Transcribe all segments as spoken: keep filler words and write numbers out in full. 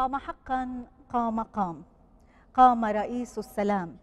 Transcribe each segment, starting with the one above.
قام حقا قام قام قام رئيس السلام.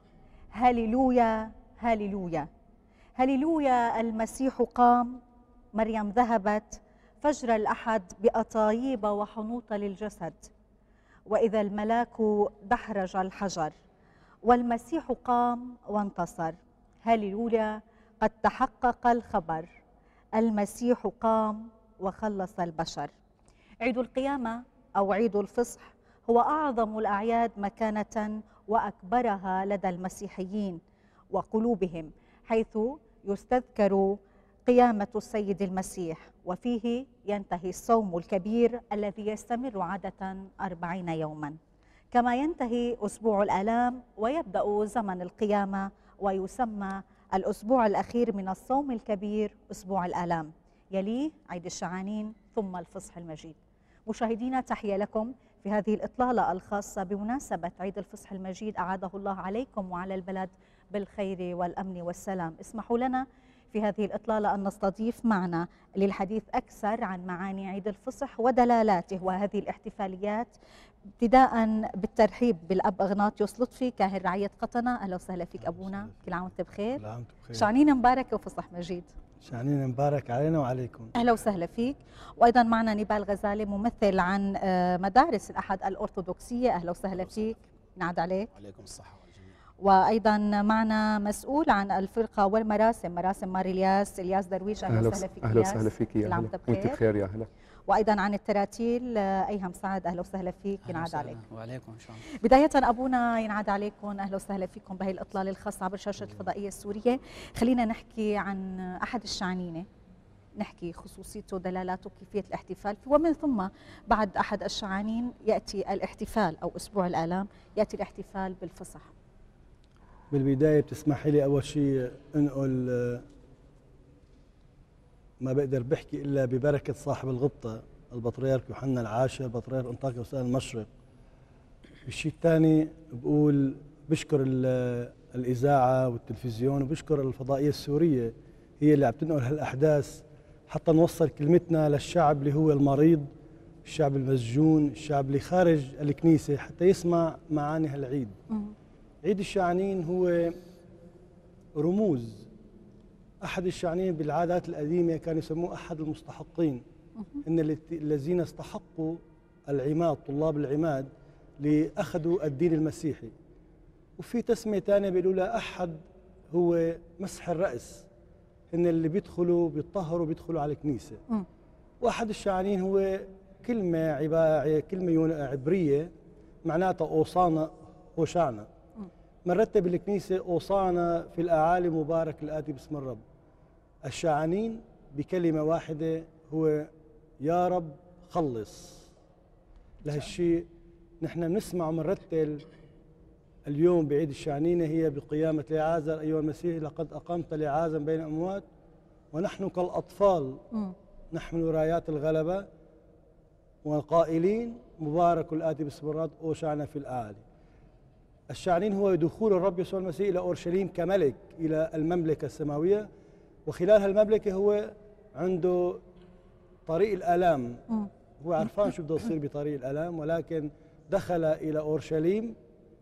هللويا هللويا هللويا. المسيح قام. مريم ذهبت فجر الأحد بأطايب وحنوط للجسد، وإذا الملاك دحرج الحجر، والمسيح قام وانتصر. هللويا. قد تحقق الخبر، المسيح قام وخلص البشر. عيد القيامة أو عيد الفصح هو أعظم الأعياد مكانة وأكبرها لدى المسيحيين وقلوبهم، حيث يستذكر قيامة السيد المسيح، وفيه ينتهي الصوم الكبير الذي يستمر عادة أربعين يوما، كما ينتهي أسبوع الآلام ويبدأ زمن القيامة، ويسمى الأسبوع الأخير من الصوم الكبير أسبوع الآلام، يليه عيد الشعانين ثم الفصح المجيد. مشاهدينا، تحية لكم في هذه الإطلالة الخاصة بمناسبة عيد الفصح المجيد، أعاده الله عليكم وعلى البلد بالخير والأمن والسلام. اسمحوا لنا في هذه الإطلالة أن نستضيف معنا للحديث أكثر عن معاني عيد الفصح ودلالاته وهذه الاحتفاليات، ابتداء بالترحيب بالأب إغناطيوس لطفي كاهن رعية قطنة. أهلا وسهلا فيك أبونا، كل عام وأنت بخير. كل عام وأنت بخير. شعانين مبارك وفصح مجيد. شعانين مبارك علينا وعليكم. أهلا وسهلا فيك. وأيضا معنا نبال غزالي ممثل عن مدارس الأحد الأرثوذكسية. أهلا وسهلا فيك، نعد عليك. وعليكم الصحة والجميع. وأيضا معنا مسؤول عن الفرقة والمراسم، مراسم مار إلياس، إلياس درويش. أهلا وسهلا فيك. أهلا وسهلا فيك يا أهلا، وأنت بخير يا أهلا. وأيضا عن التراتيل أيهم سعد. أهلا وسهلا فيك، ينعاد عليك. وعليكم السلام. بداية أبونا ينعاد عليكم، أهلا وسهلا فيكم بهي الإطلالة الخاصة عبر شاشة الفضائية السورية. خلينا نحكي عن أحد الشعانينة، نحكي خصوصيته، دلالاته، كيفية الاحتفال فيه، ومن ثم بعد أحد الشعانين يأتي الاحتفال أو أسبوع الآلام، يأتي الاحتفال بالفصح. بالبداية بتسمحي لي أول شيء أنقل ما بقدر بحكي إلا ببركة صاحب الغبطة البطريرك يوحنا العاشر بطريرك أنطاكيا وسائل المشرق. الشيء الثاني بقول بشكر الإذاعة والتلفزيون وبشكر الفضائية السورية، هي اللي عم تنقل هالأحداث حتى نوصل كلمتنا للشعب اللي هو المريض، الشعب المسجون، الشعب اللي خارج الكنيسة، حتى يسمع معاني هالعيد. عيد الشعانين هو رموز. أحد الشعانين بالعادات القديمة كانوا يسموه أحد المستحقين، إن الذين استحقوا العماد، طلاب العماد اللي أخذوا الدين المسيحي. وفي تسمية ثانية بيقولوا له أحد، هو مسح الرأس، إن اللي بيدخلوا بيطهروا بيدخلوا على الكنيسة. وأحد الشعانين هو كلمة عبارة كلمة عبرية معناتها أوصانا هوشعنا، مرتب بالكنيسة أوصانا في الأعالي مبارك الآتي باسم الرب. الشعانين بكلمة واحدة هو يا رب خلص. لهالشيء نحن بنسمع ومنرتل اليوم بعيد الشعانين هي بقيامة لعازر، أيها المسيح لقد أقمت لعازر بين الأموات ونحن كالأطفال نحمل رايات الغلبة والقائلين مبارك الآتي باسم الرب أوشعنا في الأعالي. الشعانين هو دخول الرب يسوع المسيح إلى أورشليم كملك إلى المملكة السماوية، وخلال هالمملكة هو عنده طريق الآلام. هو عرفان شو بده يصير بطريق الآلام، ولكن دخل إلى أورشليم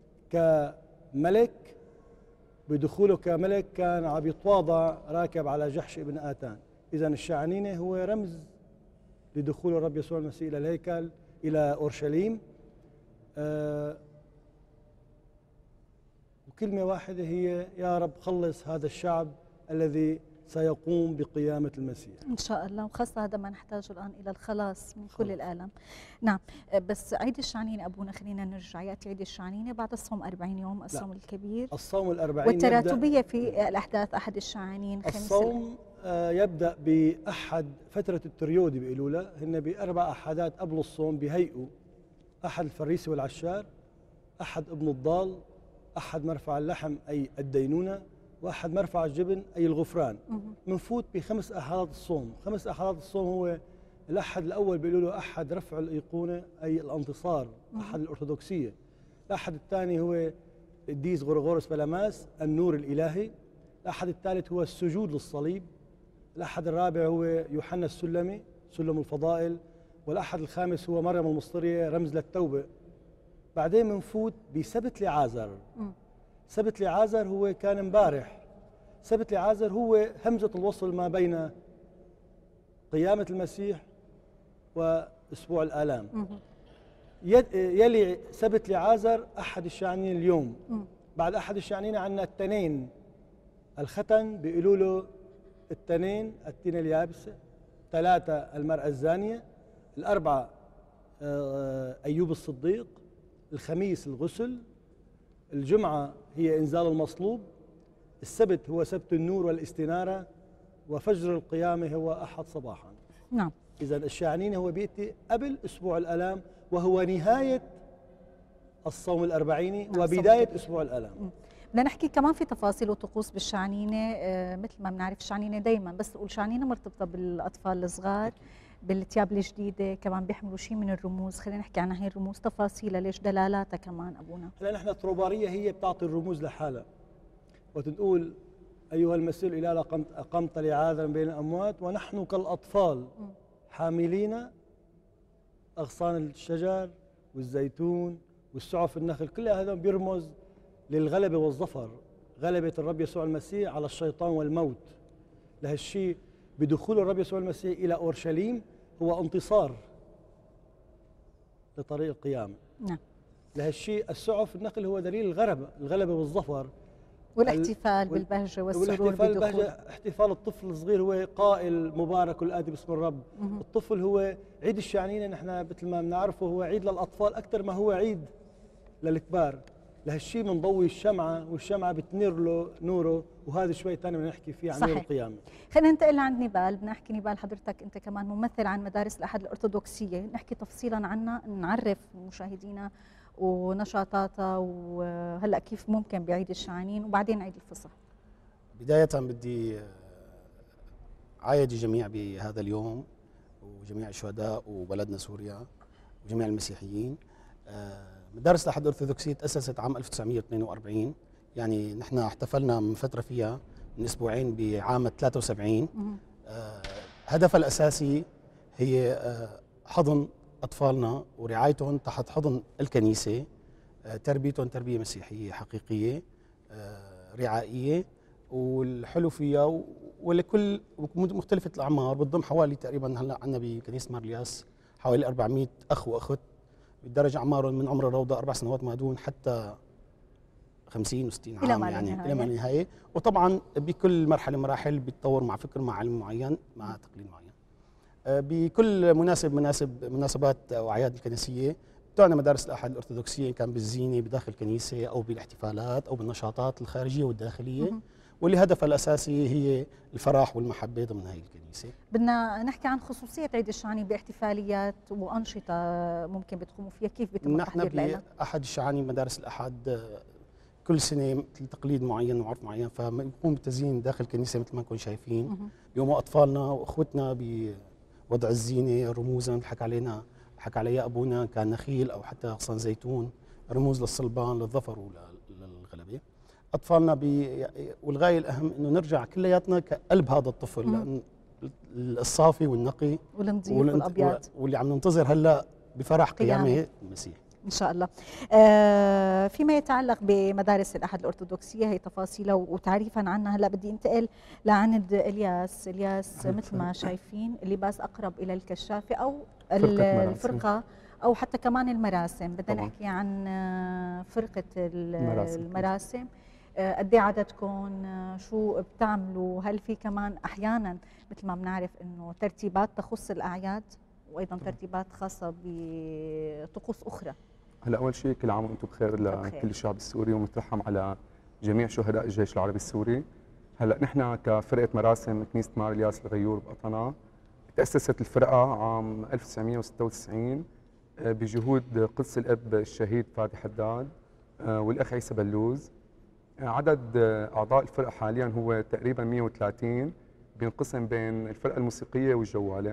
كملك. بدخوله كملك كان عم يتواضع راكب على جحش ابن آتان. إذا الشعانين هو رمز لدخول الرب يسوع المسيح إلى الهيكل إلى أورشليم. آه وكلمة واحدة هي يا رب خلص هذا الشعب الذي سيقوم بقيامة المسيح إن شاء الله، وخاصة هذا ما نحتاجه الآن إلى الخلاص من كل الآلام. نعم، بس عيد الشعانين أبونا خلينا نرجع، يأتي عيد الشعانين بعد الصوم أربعين يوم، الصوم الكبير، الصوم الأربعين والتراتبية في الأحداث أحد الشعانين. الصوم آه يبدأ بأحد فترة التريودي بيقولوا له، هن بأربع أحدات قبل الصوم بهيئوا أحد الفريسي والعشار، أحد ابن الضال، أحد مرفع اللحم أي الدينونة، واحد مرفع الجبن أي الغفران. منفوت بخمس أحدات الصوم. خمس أحدات الصوم هو الأحد الأول بيقولوا له أحد رفع الأيقونة أي الانتصار، أحد الأرثوذكسية. الأحد الثاني هو الديس غورغورس بلاماس النور الإلهي. الأحد الثالث هو السجود للصليب. الأحد الرابع هو يوحنا السلمي سلم الفضائل. والأحد الخامس هو مريم المصطرية رمز للتوبة بعدين بنفوت بسبت لعازر. سبت لعازر هو كان امبارح. سبت لعازر هو همزة الوصل ما بين قيامة المسيح وأسبوع الآلام. يلي سبت لعازر أحد الشعنين اليوم. بعد أحد الشعنين عندنا التنين. الختن بيقولوا له التنين التين اليابسة. ثلاثة المرأة الزانية. الأربعة أيوب الصديق. الخميس الغسل. الجمعة هي إنزال المصلوب. السبت هو سبت النور والاستنارة. وفجر القيامة هو أحد صباحا. نعم. إذا الشعنين هو بيأتي قبل أسبوع الآلام وهو نهاية الصوم الأربعيني نعم وبداية صبت. أسبوع الآلام. بدنا نحكي كمان في تفاصيل وطقوس بالشعنينة. آه مثل ما بنعرف الشعنينة دايما بس تقول شعنينة مرتبطة بالأطفال الصغار بالثياب الجديدة كمان بيحملوا شيء من الرموز. خلينا نحكي عن هي الرموز تفاصيلها ليش دلالاتها كمان أبونا. هلا نحن الطروبارية هي بتعطي الرموز لحالها وتقول أيها المسيح الإله أقمت لعاذرا بين الأموات ونحن كالأطفال حاملين أغصان الشجر والزيتون والسعف النخل. كل هذا بيرمز للغلبة والظفر. غلبة الرب يسوع المسيح على الشيطان والموت. لهالشيء بدخول الرب يسوع المسيح إلى أورشليم هو انتصار لطريق القيامة. نعم. لهالشيء السعف النخل هو دليل الغلبة الغلبة والظفر والاحتفال بالبهجة والسرور بالدخول. احتفال الطفل الصغير هو قائل مبارك الآتي باسم الرب. مه. الطفل هو عيد الشعنينة. نحن مثل ما بنعرفه هو عيد للأطفال أكثر ما هو عيد للكبار. لهالشيء بنضوي الشمعة والشمعة بتنير له نوره وهذا شوي ثاني بدنا نحكي فيه عن نور القيامة. خلينا ننتقل عند نبال. بدنا نحكي نبال حضرتك أنت كمان ممثل عن مدارس الأحد الأرثوذكسية. نحكي تفصيلا عنها نعرف مشاهدينا ونشاطاتها وهلا كيف ممكن بعيد الشعانين وبعدين عيد الفصح. بداية بدي عايد الجميع بهذا اليوم وجميع الشهداء وبلدنا سوريا وجميع المسيحيين. مدارس الأحد الأرثوذكسية تأسست عام ألف وتسعمئة واثنين وأربعين. يعني نحن احتفلنا من فترة فيها من أسبوعين بعام ثلاثة وسبعين. هدفها الأساسي هي حضن أطفالنا ورعايتهم تحت حضن الكنيسة. تربيتهم تربية مسيحية حقيقية رعائية. والحلو فيها ولكل مختلفة الأعمار بتضم حوالي تقريبا هلا عندنا بكنيسة مارلياس حوالي أربعمئة أخ وأخت بالدرجة أعمارهم من عمر الروضة أربع سنوات ما دون حتى خمسين وستين عام. إلى يعني إلى ما النهاية. وطبعا بكل مرحلة مراحل بيتطور مع فكر مع علم معين مع تقليد معين. بكل مناسب مناسب مناسبات وأعياد الكنسية بتوعنا مدارس الأحد الأرثوذكسية إن كان بالزينة بداخل الكنيسة أو بالاحتفالات أو بالنشاطات الخارجية والداخلية واللي هدفها الأساسي هي الفرح والمحبة ضمن هذه الكنيسة. بدنا نحكي عن خصوصية عيد الشعاني باحتفاليات وأنشطة ممكن بتقوموا فيها. كيف بيتم التحضير لها؟ نحن بأحد الشعاني مدارس الأحد كل سنة تقليد معين وعرف معين فبنقوم بالتزيين داخل الكنيسة مثل ما نكون شايفين. بيوموا أطفالنا وأخوتنا بوضع الزينة الرموز اللي حكى علينا حكى عليها أبونا كان نخيل أو حتى أغصان زيتون رموز للصلبان للظفر وللغلبة. أطفالنا بي والغاية الأهم إنه نرجع كلياتنا كقلب هذا الطفل لأن الصافي والنقي والنظيف والأبيض واللي عم ننتظر هلا بفرح قيامة المسيح إن شاء الله. آه فيما يتعلق بمدارس الأحد الأرثوذكسية هي تفاصيلها وتعريفا عنها. هلا بدي انتقل لعند إلياس. إلياس مثل ما شايفين اللباس أقرب إلى الكشافة أو الفرقة أو حتى كمان المراسم. بدنا نحكي عن فرقة المراسم, المراسم. قد ايه عددكم؟ شو بتعملوا؟ هل في كمان احيانا مثل ما بنعرف انه ترتيبات تخص الاعياد وايضا طبعا ترتيبات خاصه بطقوس اخرى؟ هلا اول شيء كل عام وانتم بخير لكل الشعب السوري ومترحم على جميع شهداء الجيش العربي السوري. هلا نحن كفرقه مراسم كنيسه مار الياس الغيور بقطنه تاسست الفرقه عام ألف وتسعمئة وستة وتسعين بجهود قدس الاب الشهيد فادي حداد والاخ عيسى بلوز. عدد أعضاء الفرقة حالياً هو تقريباً مئة وثلاثين بينقسم بين الفرقة الموسيقية والجوالة.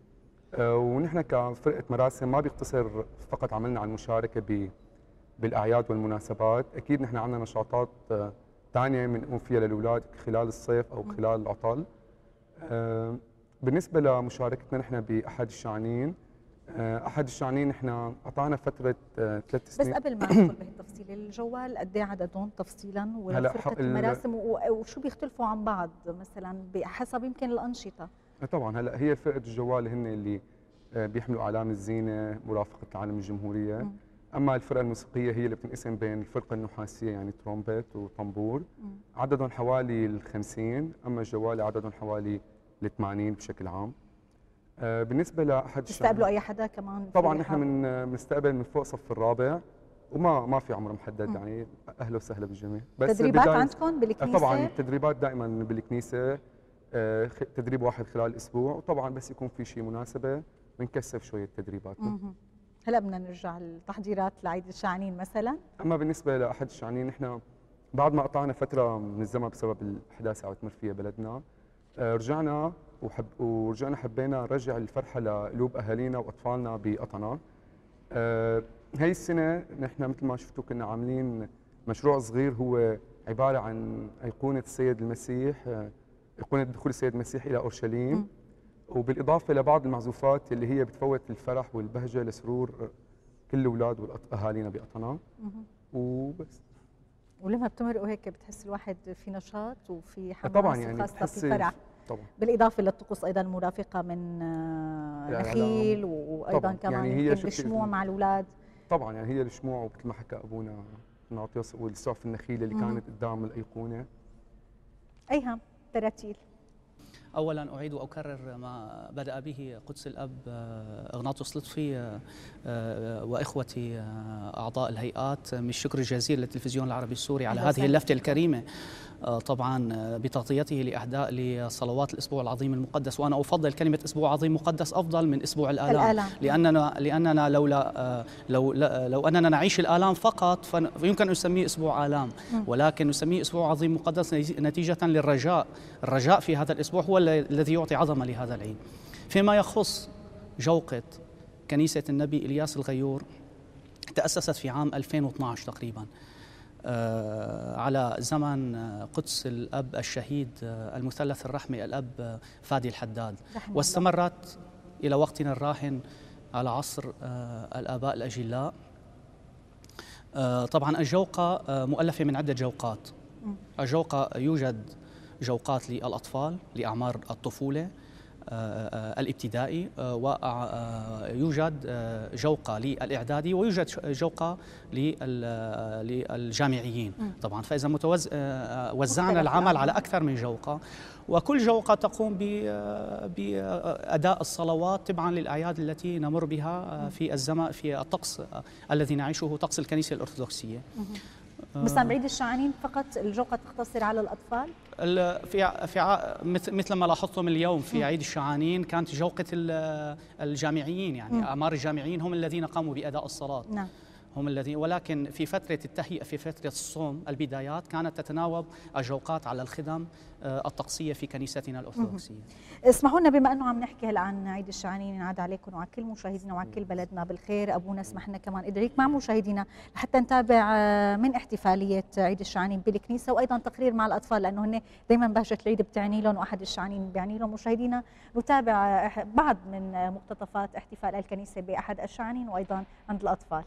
آه ونحن كفرقة مراسم ما بيقتصر فقط عملنا على المشاركة بالأعياد والمناسبات. أكيد نحن عندنا نشاطات ثانية بنقوم فيها للأولاد خلال الصيف أو خلال العطل. آه بالنسبة لمشاركتنا نحن بأحد الشعانين احد الشعنين احنا قطعنا فتره ثلاث بس سنين. قبل ما ندخل بهالتفصيل، الجوال قد ايه عددهم تفصيلا وفرقه المراسم وشو بيختلفوا عن بعض مثلا بحسب يمكن الانشطه؟ طبعا هلا هي فرقه الجوال هن اللي بيحملوا اعلام الزينه مرافقه العالم الجمهوريه. م. اما الفرقه الموسيقيه هي اللي بتنقسم بين الفرقه النحاسيه يعني ترومبيت وطنبور، م. عددهم حوالي الخمسين، اما الجوال عددهم حوالي الثمانين بشكل عام. آه بالنسبه لاحد بتستقبلوا اي حدا كمان؟ طبعا احنا من بنستقبل من فوق صف الرابع وما ما في عمر محدد، م. يعني اهلا وسهلا بالجميع. بس تدريبات عندكم بالكنيسه؟ طبعا التدريبات دائما بالكنيسه، آه تدريب واحد خلال الاسبوع، وطبعا بس يكون في شيء مناسبه بنكثف شويه تدريباتنا. هلا بدنا نرجع للتحضيرات لعيد الشعنين مثلا. اما بالنسبه لاحد الشعنين احنا بعد ما قطعنا فتره من الزمن بسبب الاحداث اللي عم تمر فيها بلدنا، آه رجعنا وحب ورجعنا حبينا نرجع الفرحه لقلوب اهالينا واطفالنا بقطنا. آه هي السنه نحن مثل ما شفتوا كنا عاملين مشروع صغير هو عباره عن ايقونه السيد المسيح، آه ايقونه دخول السيد المسيح الى اورشليم، م. وبالاضافه لبعض المعزوفات اللي هي بتفوت الفرح والبهجه لسرور كل الاولاد واهالينا بقطنا وبس. ولما بتمرقوا هيك بتحس الواحد في نشاط وفي حماس طبعا يعني خاصه في فرح طبعا، بالاضافه للطقوس ايضا المرافقه من نخيل وايضا طبعاً كمان يعني هي الشموع مع الاولاد. طبعا يعني هي الشموع ومثل ما حكى ابونا ناطيوس والسعف النخيل اللي كانت قدام الايقونه. ايهم تراتيل. اولا اعيد واكرر ما بدا به قدس الاب اغناطوس لطفي واخوتي اعضاء الهيئات من الشكر الجزيل للتلفزيون العربي السوري على هذه اللفته الكريمه، طبعا بتغطيته لاحداء لصلوات الاسبوع العظيم المقدس. وانا افضل كلمه اسبوع عظيم مقدس افضل من اسبوع الالام, الآلام. لاننا لاننا لولا لو لو اننا نعيش الالام فقط فيمكن ان نسميه اسبوع الام، ولكن نسميه اسبوع عظيم مقدس نتيجه للرجاء. الرجاء في هذا الاسبوع هو الذي يعطي عظمه لهذا العيد. فيما يخص جوقة كنيسه النبي الياس الغيور، تاسست في عام ألفين واثنعش تقريبا على زمن قدس الأب الشهيد المثلث الرحمي الأب فادي الحداد، واستمرت إلى وقتنا الراهن على عصر الآباء الأجلاء. طبعا الجوقة مؤلفة من عدة جوقات. الجوقة يوجد جوقات للأطفال لأعمار الطفولة الابتدائي، ويوجد جوقة للإعدادي، ويوجد جوقة للجامعيين. طبعا فإذا متوز... وزعنا العمل على أكثر من جوقة، وكل جوقة تقوم بأداء الصلوات تبعا للأعياد التي نمر بها في الزمن في الطقس الذي نعيشه، طقس الكنيسة الأرثوذكسية. بس عم بعيد الشعانين فقط الجوقة تقتصر على الأطفال؟ في في مثل ما لاحظتم اليوم في عيد الشعانين كانت جوقة الجامعيين، يعني أعمار الجامعيين هم الذين قاموا بأداء الصلاة. نعم. هم الذين، ولكن في فترة التهيئة في فترة الصوم البدايات كانت تتناوب الجوقات على الخدم الطقسية في كنيستنا الأرثوذكسية. اسمحوا لنا بما أنه عم نحكي هلا عن عيد الشعانين، ينعاد عليكم وعلى كل مشاهدينا وعلى كل بلدنا بالخير. أبونا اسمح لنا كمان إدريك مع مشاهدينا لحتى نتابع من احتفالية عيد الشعانين بالكنيسة، وأيضا تقرير مع الأطفال لأنه هن دائما بهجة العيد بتعني لهم وأحد الشعانين بيعني لهم. مشاهدينا نتابع بعض من مقتطفات احتفال الكنيسة بأحد الشعانين وأيضا عند الأطفال.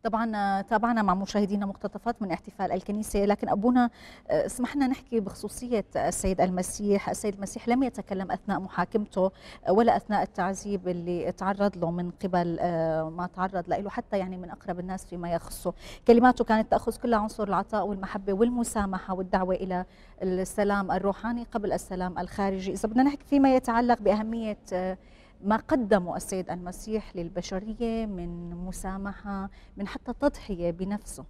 طبعا تابعنا مع مشاهدينا مقتطفات من احتفال الكنيسة، لكن أبونا اسمحنا نحكي بخصوصية السيد المسيح. السيد المسيح لم يتكلم أثناء محاكمته ولا أثناء التعذيب اللي تعرض له من قبل ما تعرض له حتى يعني من أقرب الناس فيما يخصه. كلماته كانت تأخذ كل عنصر العطاء والمحبة والمسامحة والدعوة إلى السلام الروحاني قبل السلام الخارجي. إذا بدنا نحكي فيما يتعلق بأهمية ما قدمه السيد المسيح للبشرية من مسامحة، من حتى تضحية بنفسه.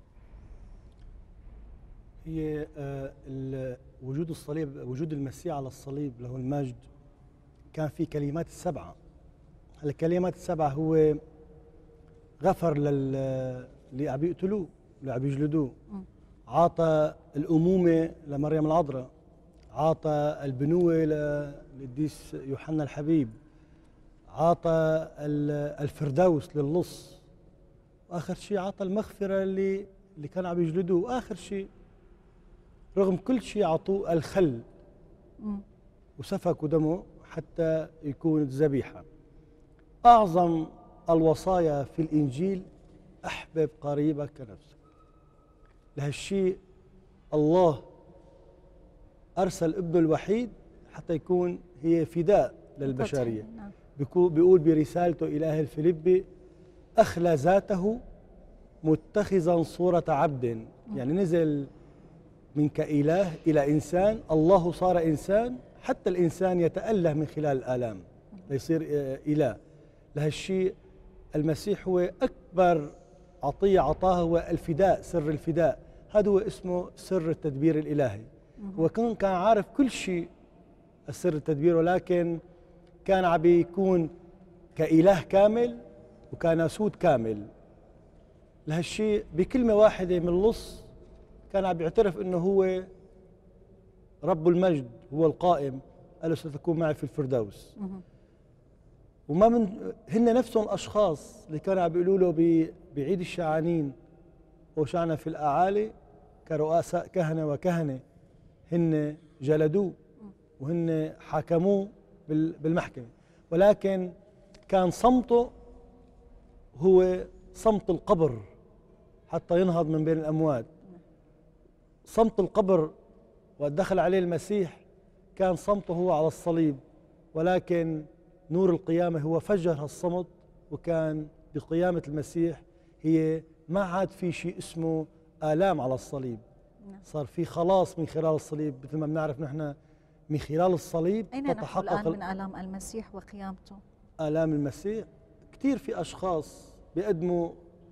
هي وجود الصليب، وجود المسيح على الصليب له المجد، كان في كلمات السبعة. الكلمات السبعة هو غفر لل اللي عم يقتلوه، اللي عم يجلدوه، عاطى الأمومة لمريم العذراء، عاطى البنوة للقديس يوحنا الحبيب، عاطى الفردوس للص، واخر شيء عاطى المغفره اللي اللي كانوا عم يجلدوه، واخر شيء رغم كل شيء عطوه الخل وسفكوا دمه حتى يكون ذبيحه. اعظم الوصايا في الانجيل احبب قريبك كنفسك. لهالشيء الله ارسل ابنه الوحيد حتى يكون هي فداء للبشريه. بيقول برسالته إلى أهل فيليبي: أخلى ذاته متخذا صورة عبد، يعني نزل من كإله إلى إنسان. الله صار إنسان حتى الإنسان يتأله من خلال الآلام ليصير إله. لهالشيء المسيح هو أكبر عطية عطاها، هو الفداء، سر الفداء. هذا هو اسمه سر التدبير الإلهي. هو كان كان عارف كل شيء السر التدبير، ولكن كان عم بيكون كإله كامل وكناسوت كامل. لهالشيء بكلمة واحدة من اللص كان عم بيعترف انه هو رب المجد، هو القائم، قال له ستكون معي في الفردوس. وما من هن نفسهم الاشخاص اللي كانوا عم بيقولوا له بعيد الشعانين وشعنا في الاعالي كرؤساء كهنه وكهنه، هن جلدوه وهن حاكموه بالمحكمة، ولكن كان صمته هو صمت القبر حتى ينهض من بين الأموات. صمت القبر ودخل عليه المسيح كان صمته هو على الصليب، ولكن نور القيامة هو فجر هالصمت، وكان بقيامة المسيح هي ما عاد في شيء اسمه آلام على الصليب، صار في خلاص من خلال الصليب. مثل ما بنعرف نحن من خلال الصليب أين نحن الآن من آلام المسيح وقيامته؟ آلام المسيح كثير في أشخاص بيقدموا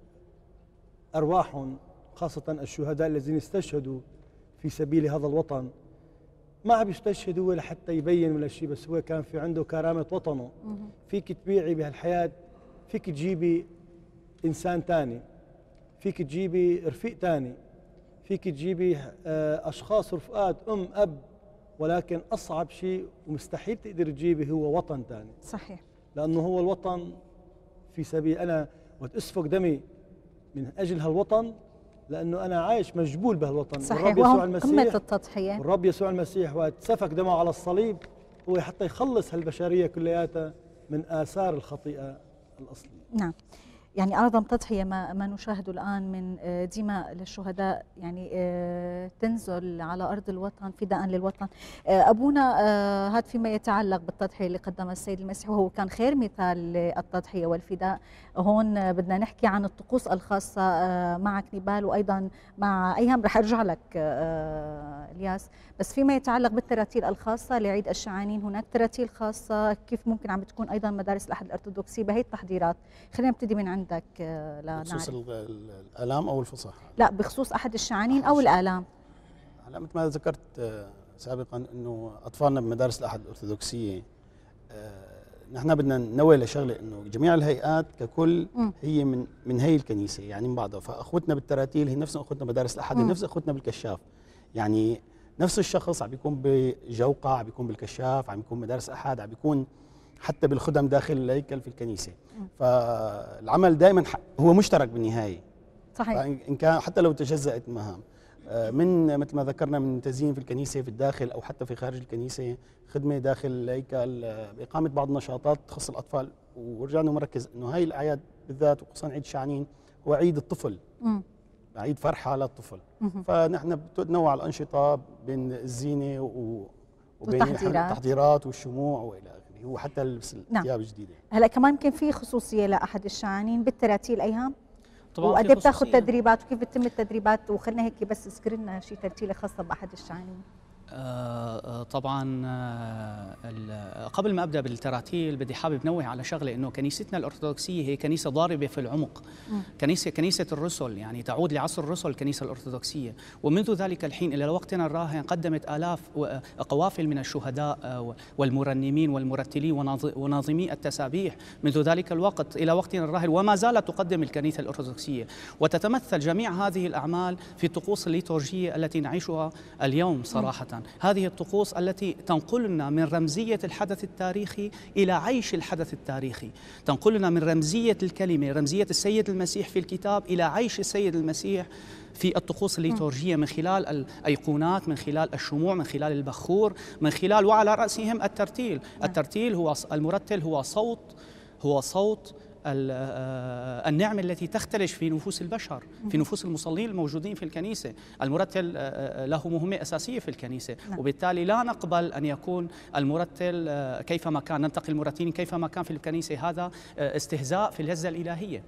أرواحهم، خاصة الشهداء الذين استشهدوا في سبيل هذا الوطن. ما عم يستشهدوا لحتى يبين ولا شيء، بس هو كان في عنده كرامة وطنه. فيك تبيعي بهالحياة، فيك تجيبي إنسان تاني، فيك تجيبي رفيق تاني، فيك تجيبي أشخاص رفقات، أم أب، ولكن أصعب شيء ومستحيل تقدر تجيبه هو وطن ثاني. صحيح. لأنه هو الوطن في سبيل أنا وتأسفك دمي من أجل هالوطن، لأنه أنا عايش مجبول بهالوطن. صحيح، وهو قمة التضحية. والرب يسوع المسيح وقت سفك دمه على الصليب هو حتى يخلص هالبشرية كلياتها من آثار الخطيئة الأصلية. نعم، يعني أعظم تضحية ما ما نشاهده الآن من دماء للشهداء، يعني تنزل على أرض الوطن فداء للوطن. أبونا، هذا فيما يتعلق بالتضحية اللي قدمها السيد المسيح، وهو كان خير مثال للتضحية والفداء. هون بدنا نحكي عن الطقوس الخاصة معك نبال، وأيضا مع أيهم رح أرجع لك الياس. بس فيما يتعلق بالتراتيل الخاصة لعيد الشعانين، هناك تراتيل خاصة، كيف ممكن عم بتكون أيضا مدارس الأحد الأرثوذكسي بهي التحضيرات؟ خلينا نبتدي من عندك لنعرف. بخصوص الآلام أو الفصح؟ لا، بخصوص أحد الشعانين أو الآلام. هلا مثل ما ذكرت سابقا أنه أطفالنا بمدارس الأحد الأرثوذكسية نحن بدنا ننوه لشغله انه جميع الهيئات ككل هي من من هي الكنيسه، يعني من بعضها. فاخوتنا بالتراتيل هي نفس اخوتنا مدارس الاحد، هي نفس اخوتنا بالكشاف، يعني نفس الشخص عم بيكون بجوقة، عم بيكون بالكشاف، عم بيكون مدارس احد، عم بيكون حتى بالخدم داخل الهيكل في الكنيسه. فالعمل دائما هو مشترك بالنهايه. صحيح. ان كان حتى لو تجزأت المهام من مثل ما ذكرنا من تزيين في الكنيسه في الداخل او حتى في خارج الكنيسه، خدمه داخل الهيكل، باقامه بعض النشاطات تخص الاطفال. ورجعنا مركز انه هاي الاعياد بالذات وخصوصا عيد الشعانين هو عيد الطفل، مم. عيد فرحه للطفل. مم. فنحن بتنوع الانشطه بين الزينه و وبين والتحضيرات. التحضيرات والشموع والى اخره، وحتى لبس نعم. الثياب الجديده. هلا كمان يمكن في خصوصيه لاحد الشعانين بالتراتيل ايهام، طبعا وقد في بتاخذ خصوصية. تدريبات وكيف بتتم التدريبات، وخلنا هيك بس اذكر لنا شيء ترتيله خاصه باحد الشعانين. آه، آه، طبعا آه، ال- قبل ما ابدا بالتراتيل بدي حابب نوه على شغله، انه كنيستنا الارثوذكسيه هي كنيسه ضاربه في العمق، كنيسه كنيسه الرسل، يعني تعود لعصر الرسل الكنيسه الارثوذكسيه، ومنذ ذلك الحين الى وقتنا الراهن قدمت الاف و- قوافل من الشهداء آه، والمرنمين والمرتلين وناظ- وناظمي التسابيح منذ ذلك الوقت الى وقتنا الراهن، وما زالت تقدم الكنيسه الارثوذكسيه، وتتمثل جميع هذه الاعمال في الطقوس الليتورجيه التي نعيشها اليوم صراحه. هذه الطقوس التي تنقلنا من رمزية الحدث التاريخي إلى عيش الحدث التاريخي، تنقلنا من رمزية الكلمة، رمزية السيد المسيح في الكتاب، إلى عيش السيد المسيح في الطقوس الليتورجية من خلال الأيقونات، من خلال الشموع، من خلال البخور، من خلال وعلى رأسهم الترتيل. الترتيل هو المرتل، هو صوت هو صوت النعمة التي تختلج في نفوس البشر، في نفوس المصلين الموجودين في الكنيسة. المرتل له مهمة أساسية في الكنيسة، وبالتالي لا نقبل أن يكون المرتل كيفما كان، ننتقي المرتلين كيفما كان في الكنيسة، هذا استهزاء في الهزة الإلهية.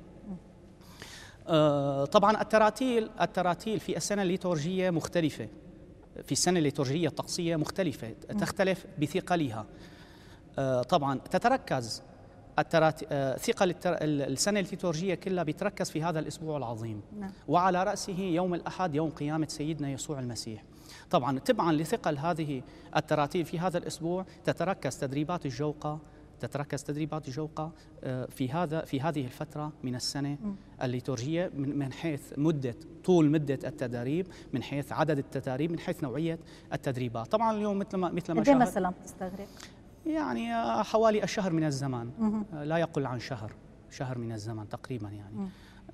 طبعا التراتيل التراتيل في السنة الليتورجية مختلفة، في السنة الليتورجية الطقسية مختلفة، تختلف بثقلها. طبعا تتركز الترات... ثقل التر... السنة الليتورجية كلها بيتركز في هذا الأسبوع العظيم، نعم. وعلى رأسه يوم الأحد، يوم قيامة سيدنا يسوع المسيح. طبعا تبعا لثقل هذه التراتيل في هذا الأسبوع تتركز تدريبات الجوقة تتركز تدريبات الجوقة في هذا في هذه الفترة من السنة الليتورجية، من حيث مدة طول مدة التدريب، من حيث عدد التدريب، من حيث نوعية التدريبات. طبعا اليوم مثل ما مثل ما قد ايه مثلا بتستغرق؟ يعني حوالي الشهر من الزمان، لا يقل عن شهر شهر من الزمن تقريبا يعني،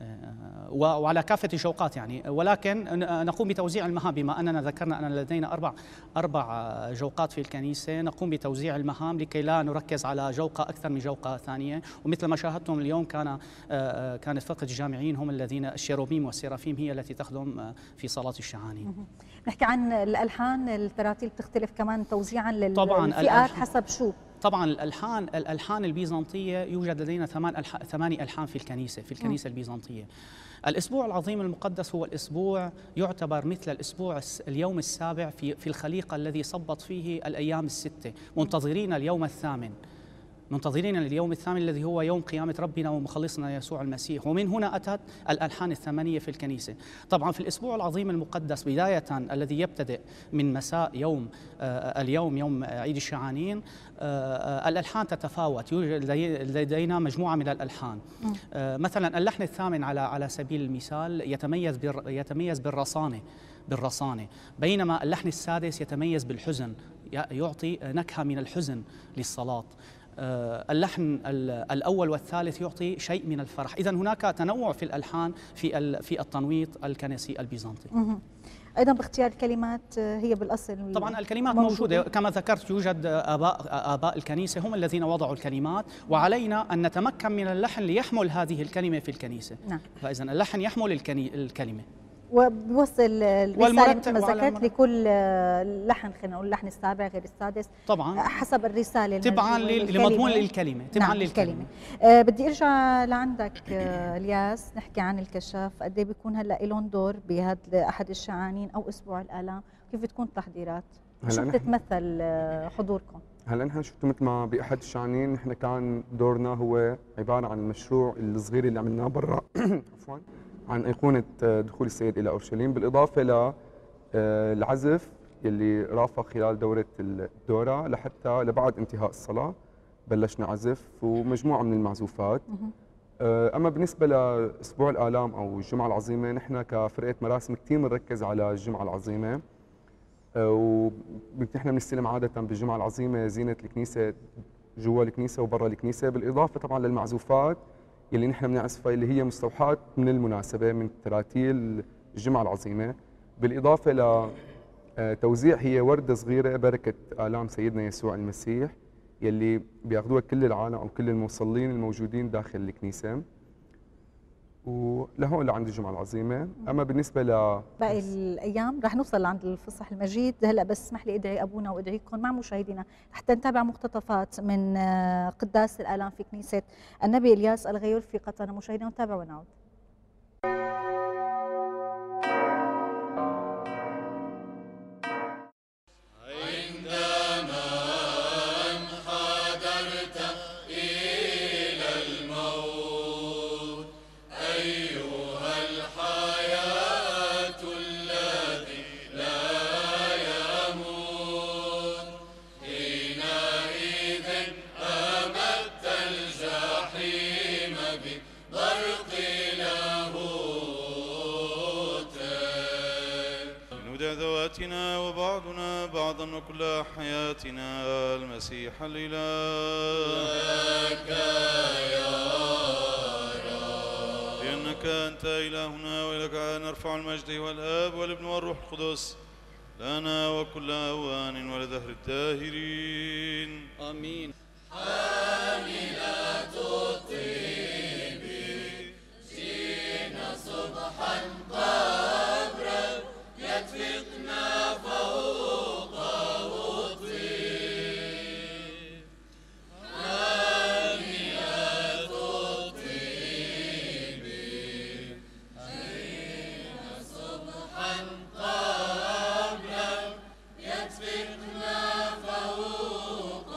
وعلى كافة الجوقات يعني. ولكن نقوم بتوزيع المهام، بما أننا ذكرنا أن لدينا أربع أربع جوقات في الكنيسة، نقوم بتوزيع المهام لكي لا نركز على جوقة أكثر من جوقة ثانية. ومثل ما شاهدتم اليوم كان كانت فرقة الجامعين هم الذين الشيروبيم والسيرافيم هي التي تخدم في صلاة الشعانين. نحكي عن الألحان، التراتيل بتختلف كمان توزيعا للفئات حسب شو؟ طبعا الالحان الالحان البيزنطيه يوجد لدينا ثمان ألح... ثماني الحان في الكنيسه في الكنيسه م. البيزنطيه. الاسبوع العظيم المقدس هو الاسبوع يعتبر مثل الاسبوع اليوم السابع في في الخليقه الذي صبت فيه الايام السته، منتظرين اليوم الثامن، منتظرين اليوم الثامن الذي هو يوم قيامة ربنا ومخلصنا يسوع المسيح. ومن هنا أتت الألحان الثمانية في الكنيسة. طبعا في الأسبوع العظيم المقدس بداية الذي يبتدئ من مساء يوم آه اليوم يوم عيد الشعانين، آه الألحان تتفاوت، يوجد لدينا مجموعة من الألحان. آه مثلا اللحن الثامن على على سبيل المثال يتميز يتميز بالرصانة بالرصانة، بينما اللحن السادس يتميز بالحزن، يعطي نكهة من الحزن للصلاة. اللحن الأول والثالث يعطي شيء من الفرح. إذن هناك تنوع في الألحان في في التنويط الكنسي البيزنطي. أيضا باختيار الكلمات هي بالأصل طبعا الكلمات موجودة كما ذكرت، يوجد آباء آباء الكنيسة هم الذين وضعوا الكلمات، وعلينا أن نتمكن من اللحن ليحمل هذه الكلمة في الكنيسة. نعم. فإذا اللحن يحمل الكلمة وبيوصل الرسالة مثل ما ذكرت لكل لحن، خلينا نقول اللحن السابع غير السادس طبعا حسب الرسالة تبعا لمضمون الكلمة تبعا نعم للكلمة. أه بدي ارجع لعندك أه الياس، نحكي عن الكشاف، قد ايه بيكون هلا لهم دور بهذا احد الشعانين او اسبوع الآلام، كيف بتكون التحضيرات؟ شو بتتمثل حضوركم؟ هلا نحن شفتوا مثل ما باحد الشعانين نحن كان دورنا هو عباره عن المشروع الصغير اللي عملناه برا عفوا عن أيقونة دخول السيد إلى أورشليم، بالإضافة للعزف يلي رافق خلال دورة الدورة لحتى لبعد انتهاء الصلاة بلشنا عزف ومجموعة من المعزوفات. أما بالنسبة لأسبوع الآلام أو الجمعة العظيمة، نحن كفرقة مراسم كثير بنركز على الجمعة العظيمة، ونحن بنستلم عادة بالجمعة العظيمة زينة الكنيسة جوا الكنيسة وبرا الكنيسة، بالإضافة طبعا للمعزوفات يلي نحن بنعزفها اللي هي مستوحاة من المناسبة من تراتيل الجمعة العظيمة، بالإضافة لتوزيع هي وردة صغيرة بركة آلام سيدنا يسوع المسيح يلي بياخذوها كل العالم أو كل المصلين الموجودين داخل الكنيسة. ولهون لعند الجمعة العظيمة. أما بالنسبة ل باقي الايام رح نوصل لعند الفصح المجيد. هلا بس اسمح لي ادعي ابونا وادعيكم مع مشاهدينا حتى نتابع مقتطفات من قداس الالام في كنيسه النبي الياس الغيور في قطنه. مشاهدينا نتابع ونعود. وبعضنا بعضا وكل حياتنا المسيح الإله لك يا رب، لأنك أنت إلهنا ولك نرفع المجد والآب والابن والروح القدس لنا وكل أوان ولدهر الداهرين آمين. حاملة الطيب جئنا صبحا قبرا يدفقنا فوق الطيب. حاملة الطيب جئنا صبحا قبرا يدفقنا فوق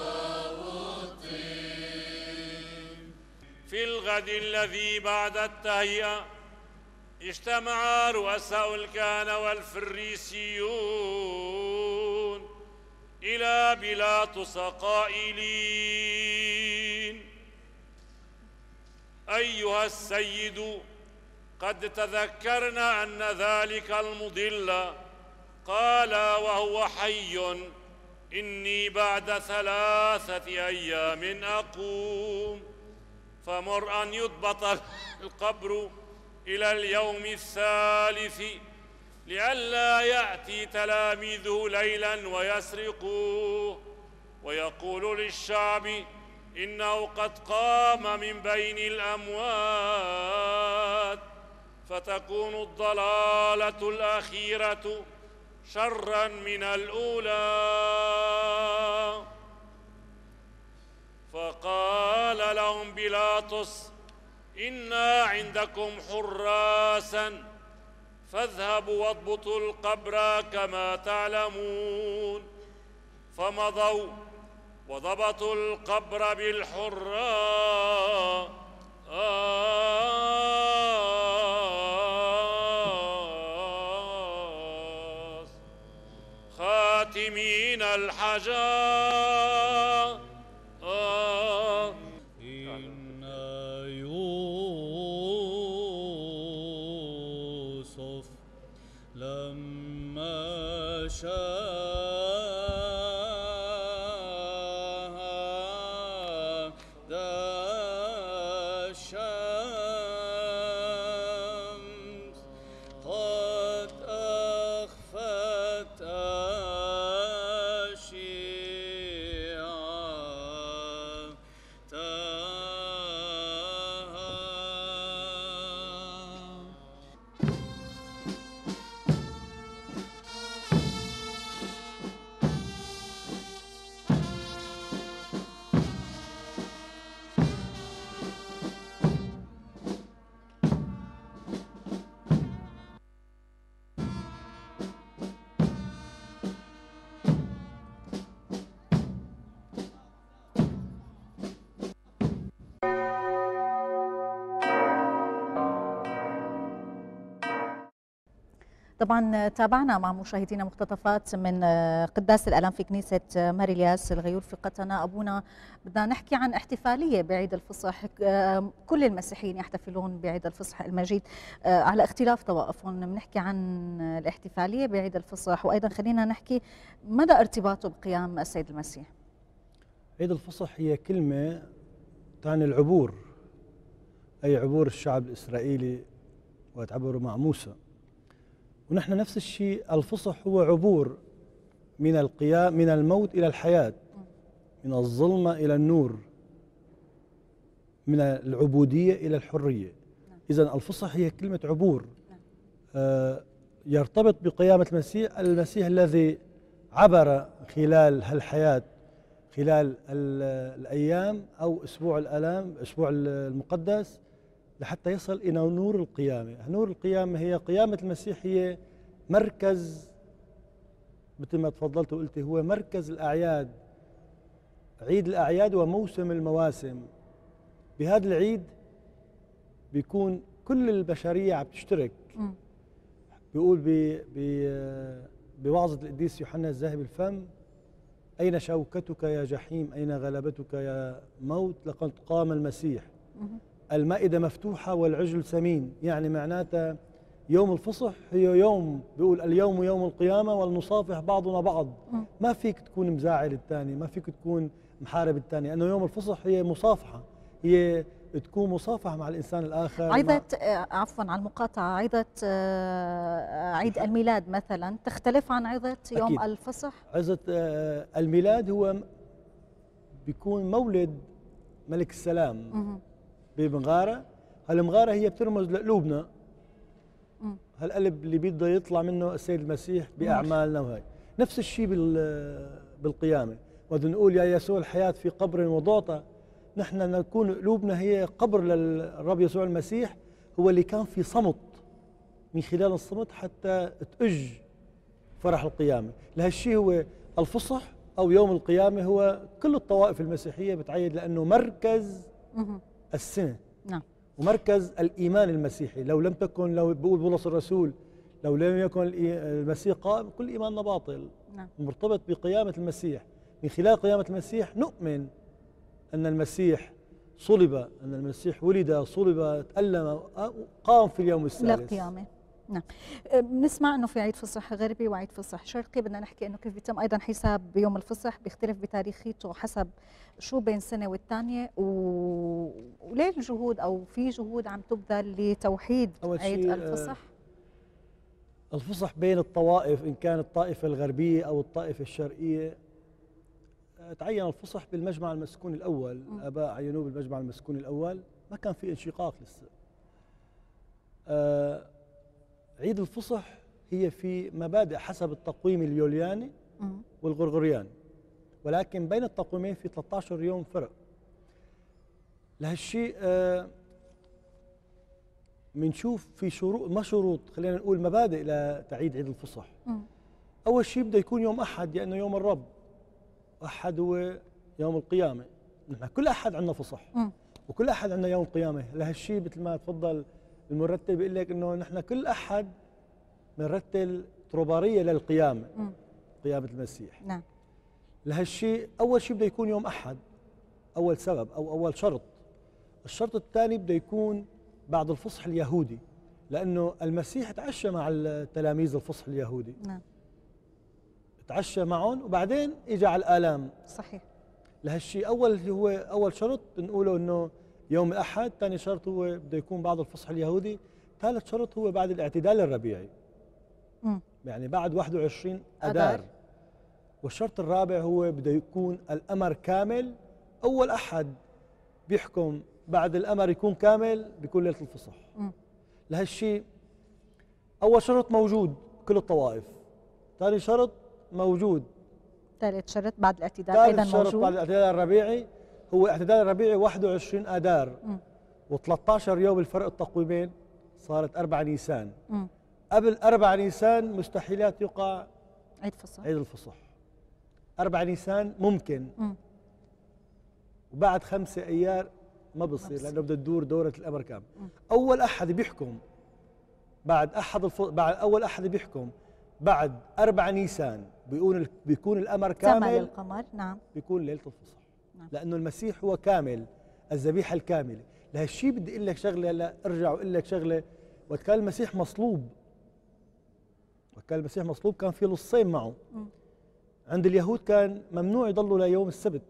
الطيب. في الغد الذي بعد التهيئة اجتمع رؤساء الكهنة والفريسيون إلى بيلاطس قائلين: أيها السيد، قد تذكرنا أن ذلك المضل قال وهو حي: إني بعد ثلاثة أيام أقوم. فمر أن يضبط القبر إلى اليوم الثالث لئلا يأتي تلاميذه ليلا ويسرقوه ويقول للشعب إنه قد قام من بين الأموات، فتكون الضلالة الأخيرة شرا من الأولى. فقال لهم بيلاطس: إنا عندكم حراسا، فاذهبوا واضبطوا القبر كما تعلمون. فمضوا وضبطوا القبر بالحراس خاتمين الحجر. إن يوسف لما شاهد الشمس قد أخفت طبعا تابعنا مع مشاهدينا مقتطفات من قداس الالام في كنيسه ماري الياس الغيور في قطنه. ابونا بدنا نحكي عن احتفاليه بعيد الفصح، كل المسيحيين يحتفلون بعيد الفصح المجيد على اختلاف طوائفهم. بنحكي عن الاحتفاليه بعيد الفصح، وايضا خلينا نحكي مدى ارتباطه بقيام السيد المسيح. عيد الفصح هي كلمه تعني العبور، اي عبور الشعب الاسرائيلي وتعبروا مع موسى. ونحن نفس الشيء، الفصح هو عبور من القيام من الموت إلى الحياة، من الظلمة إلى النور، من العبودية إلى الحرية. إذا الفصح هي كلمة عبور، آه يرتبط بقيامة المسيح، المسيح الذي عبر خلال هالحياة، خلال الأيام أو أسبوع الآلام، أسبوع المقدس، لحتى يصل إلى نور القيامة. نور القيامة هي قيامة المسيح، هي مركز، مثل ما تفضلت وقلت، هو مركز الأعياد، عيد الأعياد وموسم المواسم. بهذا العيد بيكون كل البشرية عم تشترك. بيقول بوعظة القديس يوحنا الذاهب الفم: أين شوكتك يا جحيم، أين غلبتك يا موت، لقد قام المسيح. المائدة مفتوحة والعجل سمين. يعني معناتها يوم الفصح هي يوم، بيقول اليوم يوم القيامة ولنصافح بعضنا بعض. ما فيك تكون مزاعل الثاني، ما فيك تكون محارب الثاني، لأنه يوم الفصح هي مصافحة، هي تكون مصافحة مع الإنسان الآخر. عيدة عفوا على المقاطعة، عيدة عيد الميلاد مثلا تختلف عن عيدة يوم أكيد. الفصح. عيدة الميلاد هو بيكون مولد ملك السلام بمغارة. هالمغارة هي بترمز لقلوبنا، هالقلب اللي بده يطلع منه السيد المسيح بأعمالنا. وهي نفس الشيء بالقيامة، بدنا نقول يا يسوع الحياة في قبر وضعت، نحن نكون قلوبنا هي قبر للرب يسوع المسيح، هو اللي كان في صمت، من خلال الصمت حتى تأج فرح القيامة. لهالشيء هو الفصح أو يوم القيامة هو كل الطوائف المسيحية بتعيد، لأنه مركز السنة. نعم. ومركز الإيمان المسيحي. لو لم تكن، لو بقول بولس الرسول، لو لم يكن المسيح قائم كل إيماننا باطل. نعم. مرتبط بقيامة المسيح. من خلال قيامة المسيح نؤمن أن المسيح صلب، أن المسيح ولد، صلب، تألم، قام في اليوم الثالث. للقيامة. نعم. بنسمع انه في عيد فصح غربي وعيد فصح شرقي، بدنا نحكي انه كيف بيتم ايضا حساب يوم الفصح، بيختلف بتاريخيته حسب شو بين سنه والثانيه، و... وليه الجهود او في جهود عم تبذل لتوحيد عيد الفصح؟ آه الفصح بين الطوائف، ان كانت الطائفه الغربيه او الطائفه الشرقيه، تعين الفصح بالمجمع المسكوني الاول. م. الاباء عينوه بالمجمع المسكوني الاول، ما كان في انشقاق لسه. آه عيد الفصح هي في مبادئ حسب التقويم اليولياني والغرغرياني، ولكن بين التقويمين في ثلاثة عشر يوم فرق. لهالشيء بنشوف آه في شروط، ما شروط، خلينا نقول مبادئ لتعيد عيد الفصح. م. أول شيء بده يكون يوم أحد، لأنه يوم الرب، أحد هو يوم القيامة. نحن كل أحد عندنا فصح، م. وكل أحد عندنا يوم قيامة. لهالشيء مثل ما تفضل المرتل بيقول لك انه نحن كل احد بنرتل طروباريه للقيامه. م. قيامه المسيح. نعم. لهالشيء اول شيء بده يكون يوم احد، اول سبب او اول شرط. الشرط الثاني بده يكون بعد الفصح اليهودي، لانه المسيح تعشى مع التلاميذ الفصح اليهودي. نعم. تعشى معهم وبعدين اجى على الالام. صحيح. لهالشيء اول هو اول شرط بنقوله انه يوم الأحد. ثاني شرط هو بده يكون بعد الفصح اليهودي. ثالث شرط هو بعد الاعتدال الربيعي. م. يعني بعد واحد وعشرين أدار. أدار. والشرط الرابع هو بده يكون الأمر كامل. أول أحد بيحكم بعد الأمر يكون كامل بيكون ليلة الفصح. م. لهالشيء أول شرط موجود كل الطوائف. ثاني شرط موجود. ثالث شرط بعد الاعتدال أيضا موجود. ثالث شرط بعد الاعتدال الربيعي هو اعتدال الربيعي واحد وعشرين آذار، و13 يوم الفرق التقويمين، صارت أربعة نيسان. م. قبل أربعة نيسان مستحيلات يقع عيد فصح. عيد الفصح. أربعة نيسان ممكن. م. وبعد خمسة أيار ما بصير، لأنه بدها تدور دورة الأمر كامل. أول أحد بيحكم بعد أحد الف... بعد أول أحد بيحكم بعد أربعة نيسان بيكون بيكون الأمر كامل. كمل القمر. نعم. بيكون ليلة الفصح. لأنه المسيح هو كامل، الذبيحة الكاملة. لهالشيء بدي أقول لك شغلة، لا أرجع وأقول لك شغلة. وقت كان المسيح مصلوب، وقت كان المسيح مصلوب كان في لصين معه. م. عند اليهود كان ممنوع يضلوا ليوم السبت،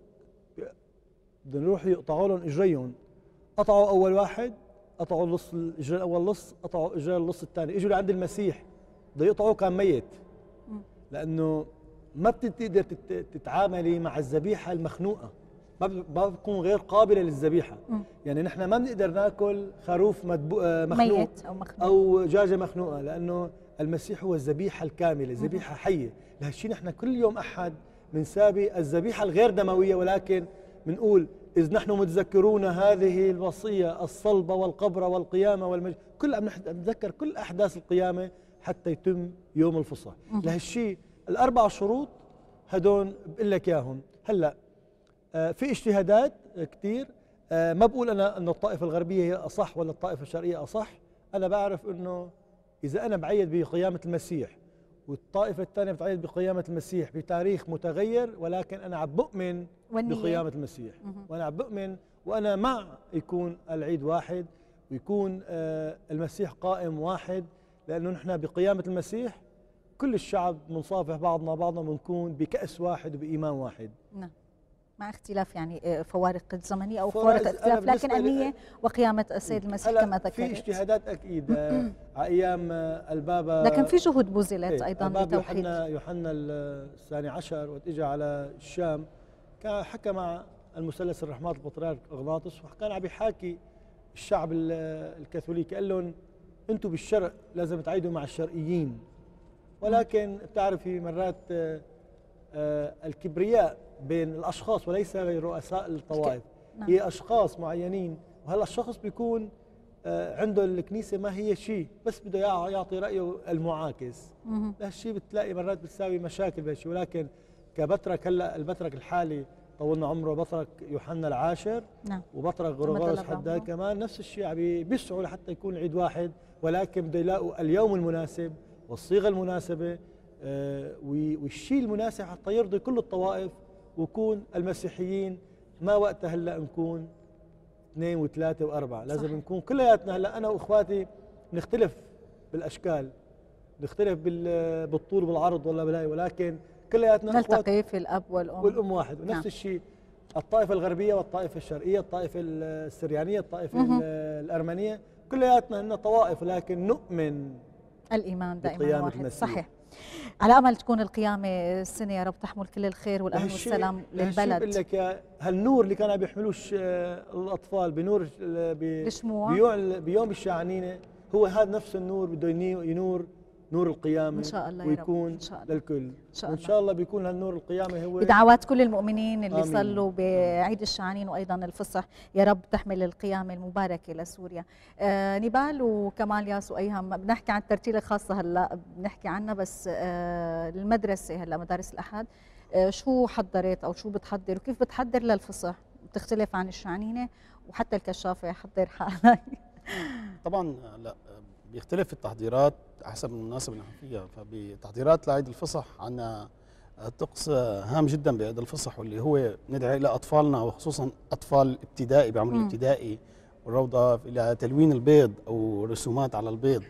بدهم يروحوا يقطعوا لهم إجريهم. قطعوا أول واحد، قطعوا اللص الإجري الأول لص، قطعوا إجري اللص الثاني. إجوا لعند المسيح بده يقطعوه، كان ميت. م. لأنه ما بتقدر تتعاملي مع الذبيحة المخنوقة. ما ب- ما بتكون غير قابله للذبيحه. يعني نحن ما بنقدر ناكل خروف مدبو- آه، مخنوق ميت او مخنوق او دجاجه مخنوقه، لانه المسيح هو الذبيحه الكامله، ذبيحه حيه. لهالشيء نحن كل يوم احد بنسابي الذبيحه الغير دمويه، ولكن بنقول إذ نحن متذكرون هذه الوصية الصلبة والقبر والقيامة والمجد، كل عم نتذكر كل أحداث القيامة حتى يتم يوم الفصح. لهالشيء الأربع شروط هدول بقول لك إياهم. هلا آه في اجتهادات كثير، آه ما بقول أنا أنه الطائفة الغربية هي أصح ولا الطائفة الشرقية أصح. أنا بعرف أنه إذا أنا بعيد بقيامة المسيح والطائفة الثانية بتعيد بقيامة المسيح بتاريخ متغير، ولكن أنا عم بؤمن بقيامة المسيح، وأنا عم بؤمن وأنا مع يكون العيد واحد ويكون آه المسيح قائم واحد، لأنه نحن بقيامة المسيح كل الشعب منصافح بعضنا بعضنا، بنكون بكأس واحد وبإيمان واحد. نعم، مع اختلاف يعني فوارق الزمنية أو فوارق- فوارق الاختلاف، أنا لكن بالنسبة لي- النية وقيامة السيد المسيح هلا كما في ذكرت. اجتهادات أكيد آه على أيام آه البابا، لكن في جهود بذلت إيه، أيضا البابا لتوحيد. يوحنا يوحنا الثاني عشر وقت اجى على الشام كان حكى مع المثلث الرحمات البطريرك اغناطس، وكان عم يحاكي الشعب ال- الكاثوليكي، قال لهم انتم بالشرق لازم تعيدوا مع الشرقيين، ولكن بتعرفي مرات آه، آه، الكبرياء بين الاشخاص وليس غير رؤساء الطوائف، نعم. هي اشخاص معينين، وهالاشخاص بيكون آه، عنده الكنيسه ما هي شيء، بس بده يع- يعطي رايه المعاكس. مهم. هالشيء بتلاقي مرات بتساوي مشاكل بهالشيء، ولكن كبترك هلا البترك الحالي طولنا عمره بطرك يوحنا العاشر نعم. وبطرك غرغورس مثل حدا الرب. كمان نفس الشيء عم بيسعوا لحتى يكون عيد واحد، ولكن بده يلاقوا اليوم المناسب والصيغه المناسبه آه، وي- والشيء المناسب حتى يرضي كل الطوائف، ويكون المسيحيين ما وقتها هلا نكون اثنين وثلاثه واربعه، لازم صحيح. نكون كلياتنا. هلا انا واخواتي نختلف بالاشكال، نختلف بال- بالطول والعرض ولا بلاي، ولكن كلياتنا اخوات نلتقي في الأب والأم والام واحد. ونفس نعم. الشيء الطائفه الغربيه والطائفه الشرقيه، الطائفه السريانيه، الطائفه مهم. الارمنيه، كلياتنا هن طوائف، لكن نؤمن الإيمان دائما بقيامة واحد. المسيح. صحيح. على أمل تكون القيامة السنة يا رب تحمل كل الخير والأمن لهالشيء- والسلام لهالشيء بقول للبلد. لك يا هالنور اللي كانوا بيحملوش آه، الاطفال بنور ال- ب- الشموع. بيوم بيوم الشعانينه، هو هذا نفس النور بده يني- ينور نور القيامه إن شاء الله يا رب. ويكون إن شاء الله. للكل. إن شاء وان الله. شاء الله بيكون هالنور القيامه هو بدعوات كل المؤمنين اللي آمين. صلوا بعيد الشعانين وأيضا الفصح، يا رب تحمل القيامة المباركة لسوريا. آه نبال وكمال ياس وأيهم، بنحكي عن الترتيلة الخاصة هلا بنحكي عنها، بس آه المدرسة هلا مدارس الأحد آه شو حضرت أو شو بتحضر وكيف بتحضر للفصح؟ بتختلف عن الشعانينة وحتى الكشافة يحضر حالي. طبعا لا بيختلف التحضيرات حسب المناسبه اللي نحن فيها. فبتحضيرات لعيد الفصح عندنا طقس هام جدا بعيد الفصح، واللي هو ندعي الى اطفالنا وخصوصا اطفال ابتدائي بعمر مم. الابتدائي والروضه الى تلوين البيض او رسومات على البيض،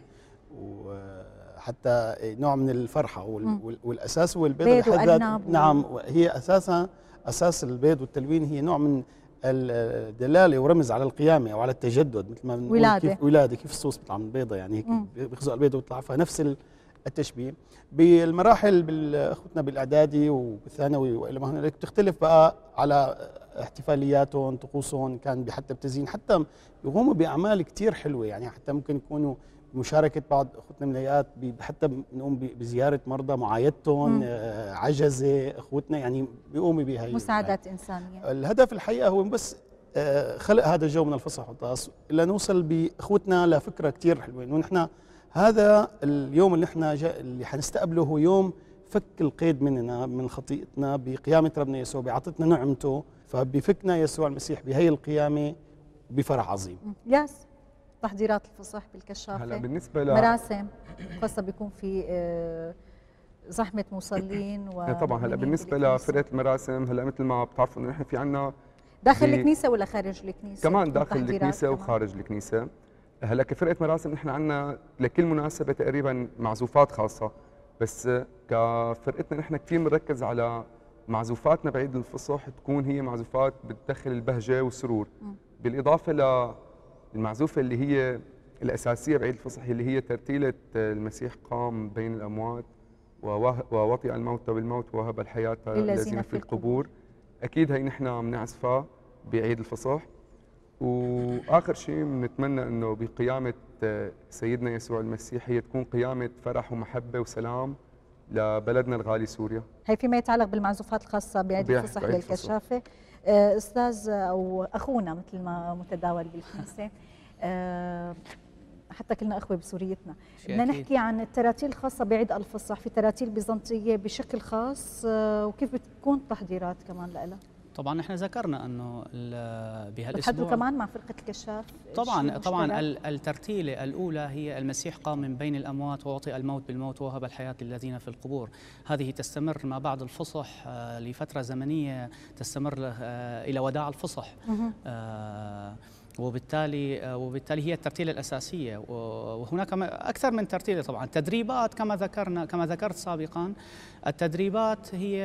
وحتى نوع من الفرحه وال- مم. وال- والاساس هو البيض بيض بحد ذاته. وأرنب و- نعم، هي اساسها اساس البيض والتلوين هي نوع من الدلاله ورمز على القيامه او على التجدد، مثل ما بنقول ولادة. كيف ولاده، كيف الصوص بيطلع من البيضه، يعني هيك مم. بيخزق البيضه ويطلع، فنفس ال- التشبيه. بالمراحل بال- اخوتنا بالاعدادي وبالثانوي والى ما هنالك بتختلف بقى على احتفالياتهم، طقوسهم، كان حتى بتزيين، حتى بيقوموا باعمال كثير حلوه، يعني حتى ممكن يكونوا بمشاركه بعض اخوتنا من الهيئات، بي- حتى بنقوم ب- بزياره مرضى، معايدتهم، مم. آه، عجزه اخوتنا، يعني بيقوموا بهي مساعدات إنسانية. الهدف الحقيقه هو بس آه، خلق هذا الجو من الفصح والطاس، الا نوصل باخوتنا لفكره كثير حلوه، انه نحن هذا اليوم اللي نحن جا- اللي حنستقبله هو يوم فك القيد مننا من خطيئتنا بقيامه ربنا يسوع، بعطتنا نعمته، فبفكنا يسوع المسيح بهي القيامه بفرح عظيم. مم. ياس تحضيرات الفصح بالكشافة. هلا بالنسبه ل مراسم خاصة بيكون في آه، زحمة مصلين و طبعا هلا مؤمنين بالنسبه بالكنيسة. لفرقه المراسم، هلا مثل ما بتعرفوا انه نحن في عنا داخل في- الكنيسة ولا خارج الكنيسة؟ كمان بتكون داخل تحضيرات الكنيسه كمان؟ وخارج الكنيسه. هلا كفرقه مراسم نحن عنا لكل مناسبه تقريبا معزوفات خاصه، بس كفرقتنا نحن كثير بنركز على معزوفاتنا بعيد الفصح تكون هي معزوفات بتدخل البهجه والسرور، مم. بالاضافه للمعزوفه اللي هي الاساسيه بعيد الفصح اللي هي ترتيله المسيح قام بين الاموات ووه- ووطئ الموت بالموت ووهب الحياه للذين للذين في في القبور. اكيد هي نحن بنعزفها بعيد الفصح. واخر شيء بنتمنى انه بقيامه سيدنا يسوع المسيح هي تكون قيامه فرح ومحبه وسلام لبلدنا الغالي سوريا. هي فيما يتعلق بالمعزوفات الخاصه بعيد الفصح للكشافه. استاذ او اخونا مثل ما متداول بالكنيسه، حتى كلنا اخوه بسوريتنا، بدنا نحكي عن التراتيل الخاصه بعيد الفصح. في تراتيل بيزنطيه بشكل خاص، وكيف بتكون التحضيرات كمان لها؟ طبعا نحن ذكرنا انه بهالاسبوع بتحضروا كمان مع فرقه الكشاف؟ طبعا طبعا الترتيله الاولى هي المسيح قام من بين الاموات ووطئ الموت بالموت ووهب الحياه للذين في القبور. هذه تستمر ما بعد الفصح لفتره زمنيه تستمر الى وداع الفصح. وبالتالي وبالتالي هي الترتيله الاساسيه، وهناك اكثر من ترتيله طبعا. تدريبات كما ذكرنا كما ذكرت سابقا، التدريبات هي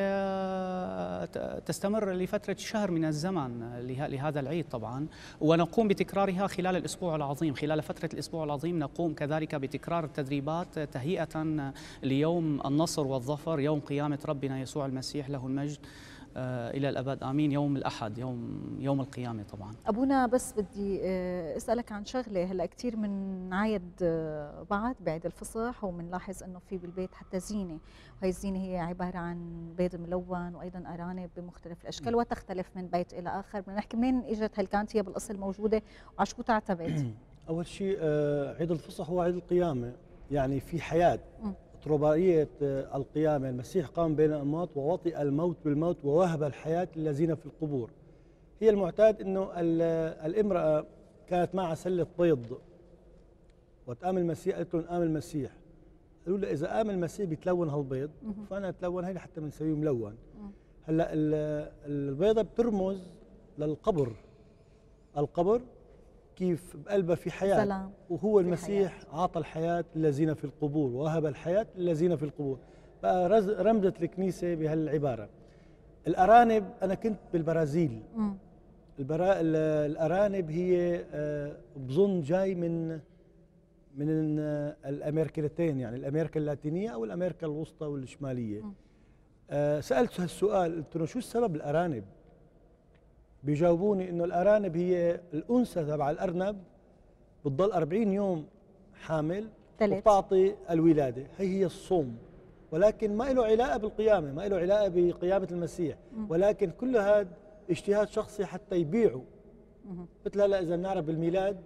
تستمر لفتره شهر من الزمن لهذا العيد طبعا، ونقوم بتكرارها خلال الاسبوع العظيم. خلال فتره الاسبوع العظيم نقوم كذلك بتكرار التدريبات تهيئه ليوم النصر والظفر، يوم قيامه ربنا يسوع المسيح له المجد إلى الأبد آمين، يوم الأحد، يوم يوم القيامة طبعا. أبونا بس بدي أسألك عن شغلة. هلا كثير من نعايد بعض بعيد الفصح، ومنلاحظ إنه في بالبيت حتى زينة، وهي الزينة هي عبارة عن بيض ملون وأيضا أرانب بمختلف الأشكال وتختلف من بيت إلى آخر. بدنا نحكي منين إجت، هل كانت هي بالأصل موجودة وعلى شو تعتمد؟ أول شيء عيد الفصح هو عيد القيامة، يعني في حياة. رباعية القيامة، المسيح قام بين الأموات ووطئ الموت بالموت ووهب الحياة للذين في القبور. هي المعتاد أنه الامرأة كانت معها سلة بيض، وتقام المسيح قالت لهم قام المسيح، قالوا له إذا قام المسيح بيتلون هالبيض، فأنا أتلون هي حتى بنسويه ملون. هلا البيضة بترمز للقبر، القبر كيف بقلبها في حياة سلام. وهو المسيح عاطى الحياة للذين في القبور ووهب الحياة للذين في القبور. بقى رمزت الكنيسة بهالعبارة. الأرانب، أنا كنت بالبرازيل. البرا... الأرانب هي بظن جاي من من الأمريكتين، يعني الأمريكا اللاتينية أو الأمريكا الوسطى والشمالية. سألت هالسؤال، قلت له شو السبب الأرانب؟ بيجاوبوني انه الارانب هي الانثى تبع الارنب بتضل أربعين يوم حامل وبتعطي الولاده، هي هي الصوم، ولكن ما له علاقه بالقيامه، ما له علاقه بقيامه المسيح، ولكن كل هذا اجتهاد شخصي حتى يبيعوا. مثل هلا اذا بنعرف بالميلاد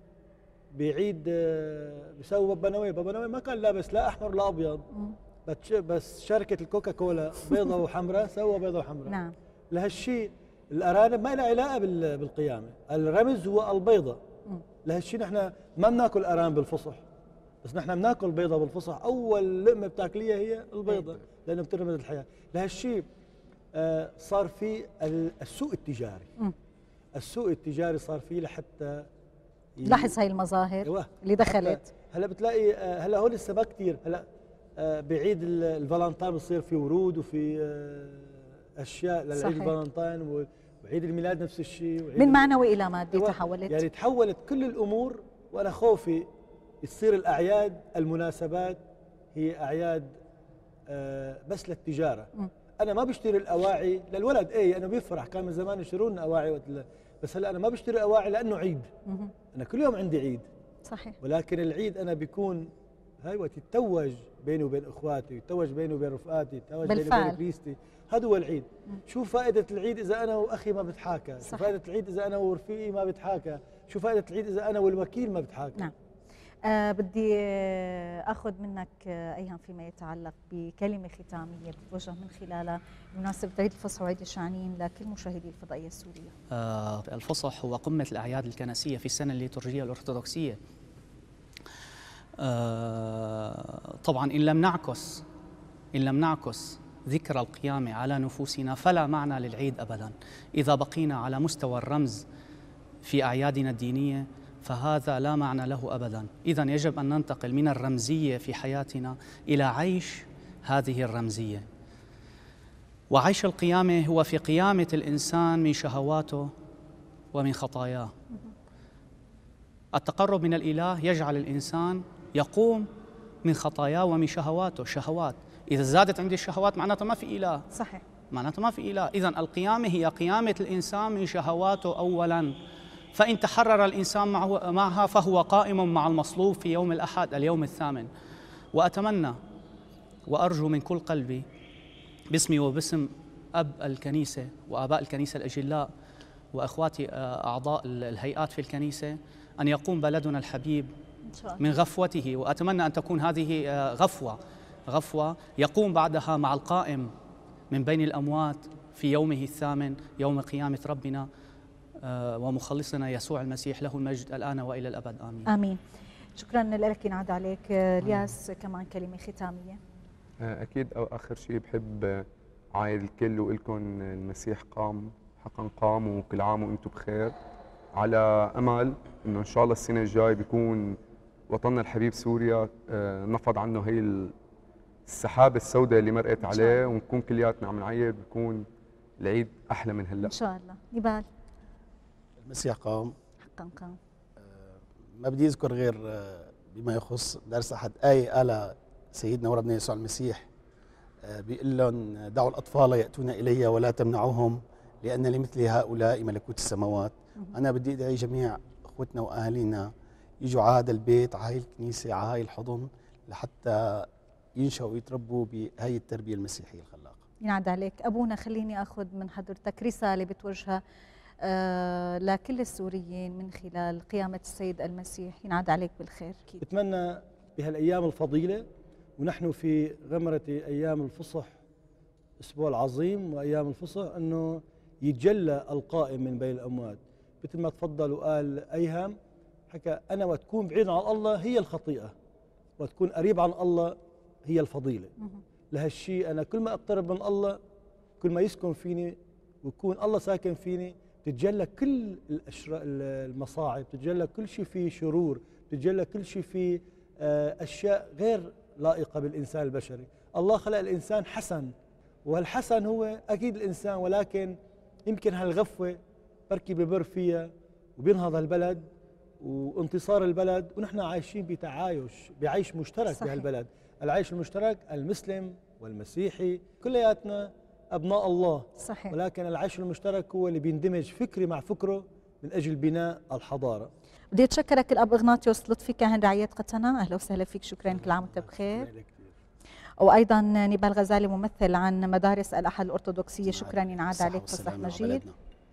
بعيد بيسووا بابا نويل، بابا نويل ما كان لابس لا احمر ولا ابيض، بس شركه الكوكا كولا بيضه وحمراء سووا بيضه وحمراء. نعم. لهالشيء الارانب ما لها علاقه بالقيامه، الرمز هو البيضه. لهالشيء نحن ما بناكل ارانب بالفصح، بس نحن بناكل بيضه بالفصح، اول لقمه بتاكليها هي البيضه لانه بترمز الحياه. لهالشيء آه صار في السوق التجاري. م. السوق التجاري صار فيه لحتى لاحظ هاي المظاهر أيوة. اللي دخلت. هلا بتلاقي آه هلا هول السباق كثير. هلا آه بعيد الفالنتين بصير في ورود وفي آه اشياء للعيد الفالنتين، وعيد الميلاد نفس الشيء. من معنوي الى مادي أيوة. تحولت، يعني تحولت كل الامور. وانا خوفي تصير الاعياد المناسبات هي اعياد آه بس للتجاره. م. انا ما بشتري الاواعي للولد، ايه انا بيفرح، كان من زمان يشترون اواعي وقت، بس هلا انا ما بشتري اواعي لانه عيد. م. انا كل يوم عندي عيد صحيح، ولكن العيد انا بيكون هاي وقت يتوج بيني وبين اخواتي، يتوج بيني وبين رفقاتي، يتوج بيني وبين كريستي. هذا هو العيد. م. شو فائده العيد اذا انا واخي ما بتحاكى؟ شو فائده العيد اذا انا ورفيقي ما بتحاكى؟ شو فائده العيد اذا انا والوكيل ما بتحاكى؟ نعم. آه بدي اخذ منك آه ايهم فيما يتعلق بكلمه ختاميه بتوجه من خلالها بمناسبه عيد الفصح وعيد الشعنين لكل مشاهدي الفضائيه السوريه. آه الفصح هو قمه الاعياد الكنسيه في السنه الليتورجيه الارثوذكسيه. آه طبعا ان لم نعكس ان لم نعكس ذكرى القيامه على نفوسنا فلا معنى للعيد ابدا. اذا بقينا على مستوى الرمز في اعيادنا الدينيه فهذا لا معنى له أبدا. إذن يجب أن ننتقل من الرمزية في حياتنا إلى عيش هذه الرمزية. وعيش القيامة هو في قيامة الإنسان من شهواته ومن خطاياه. التقرب من الإله يجعل الإنسان يقوم من خطاياه ومن شهواته. شهوات، إذا زادت عندي الشهوات معناته ما في إله. صحيح. معناته ما في إله. إذن القيامة هي قيامة الإنسان من شهواته أولاً، فإن تحرر الإنسان معها فهو قائم مع المصلوب في يوم الأحد اليوم الثامن. وأتمنى وأرجو من كل قلبي باسمي وباسم أب الكنيسة وآباء الكنيسة الأجلاء وأخواتي أعضاء الهيئات في الكنيسة أن يقوم بلدنا الحبيب من غفوته، وأتمنى أن تكون هذه غفوة غفوة يقوم بعدها مع القائم من بين الأموات في يومه الثامن يوم قيامة ربنا ومخلصنا يسوع المسيح، له المجد الآن وإلى الأبد. آمين. آمين. شكرا لك، ينعاد عليك. الياس كمان كلمة ختامية. أكيد أو آخر شيء بحب عايد الكل وإلكم المسيح قام، حقا قام، وكل عام وأنتم بخير، على أمل إنه إن شاء الله السنة الجاي بيكون وطننا الحبيب سوريا نفض عنه هي السحابة السوداء اللي مرقت عليه، ونكون كلياتنا عم نعيد، بيكون العيد أحلى من هلا إن شاء الله. نبال. المسيح قام، حقا قام. ما بدي أذكر غير بما يخص درس أحد آية قالها سيدنا وربنا يسوع المسيح، بيقول لهم دعوا الأطفال يأتون إلي ولا تمنعوهم لأن لمثل هؤلاء ملكوت السماوات. أنا بدي أدعي جميع أخوتنا وأهالينا يجوا على هذا البيت، على هاي الكنيسة، على هاي الحضن، لحتى ينشأوا ويتربوا بهاي التربية المسيحية الخلاقة. ينعاد عليك. أبونا خليني أخذ من حضرتك رسالة بتوجهها آه لكل السوريين من خلال قيامة السيد المسيح. ينعاد عليك بالخير. بتمنى بهالأيام الفضيلة ونحن في غمرة أيام الفصح، الأسبوع العظيم وأيام الفصح، أنه يتجلى القائم من بين الأموات. مثل ما تفضل وقال أيهم، حكى أنا وتكون بعيد عن الله هي الخطيئة، وتكون قريب عن الله هي الفضيلة. لهالشيء أنا كل ما أقترب من الله كل ما يسكن فيني ويكون الله ساكن فيني تتجلى كل المصاعب، تتجلى كل شيء فيه شرور، تتجلى كل شيء فيه أشياء غير لائقة بالإنسان البشري. الله خلق الإنسان حسن، والحسن هو أكيد الإنسان، ولكن يمكن هالغفوة بركي ببر فيها وبينهض البلد وانتصار البلد، ونحن عايشين بتعايش بعيش مشترك صحيح. بهالبلد العيش المشترك المسلم والمسيحي كلياتنا أبناء الله صحيح. ولكن العيش المشترك هو اللي بيندمج فكري مع فكره من أجل بناء الحضارة. بدي أتشكرك الأب إغناطيوس لطفي كاهن رعاية قطنا، أهلا وسهلا فيك، شكرا، كل عام وأنت بخير. وأيضا نبال غزالي ممثل عن مدارس الأحد الأرثوذكسية، شكرا، ينعاد عليك فصح مجيد.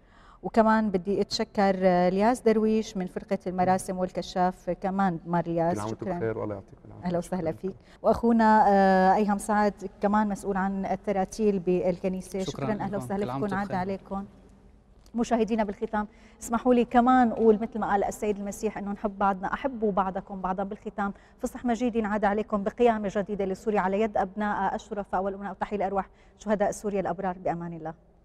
وكمان بدي اتشكر الياس درويش من فرقه المراسم والكشاف، كمان مار الياس، شكرا، بخير والله يعطيك العافيه، اهلا وسهلا فيك. واخونا ايهم سعد كمان مسؤول عن التراتيل بالكنيسه، شكرا, شكرا. اهلا وسهلا فيكم، عاد عليكم. مشاهدينا بالختام اسمحوا لي كمان اقول مثل ما قال السيد المسيح انه نحب بعضنا، احبوا بعضكم بعضا. بالختام فصح مجيد ينعاد عليكم بقيامه جديده لسوريا على يد ابناء الشرفاء والامناء، وتحيه لارواح شهداء سوريا الابرار، بامان الله.